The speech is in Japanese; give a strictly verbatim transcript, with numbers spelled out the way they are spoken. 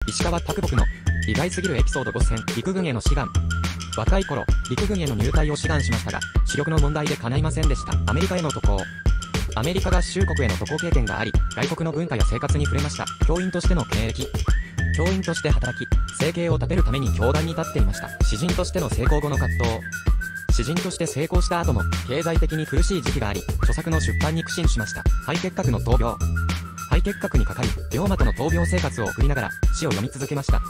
石川啄木の意外すぎるエピソードごせん、陸軍への志願。若い頃、陸軍への入隊を志願しましたが、視力の問題で叶いませんでした。アメリカへの渡航。アメリカ合衆国への渡航経験があり、外国の文化や生活に触れました。教員としての経歴。教員として働き、生計を立てるために教壇に立っていました。詩人としての成功後の葛藤。詩人として成功した後も、経済的に苦しい時期があり、著作の出版に苦心しました。肺結核の闘病。肺結核にかかり、病魔との闘病生活を送りながら、詩を読み続けました。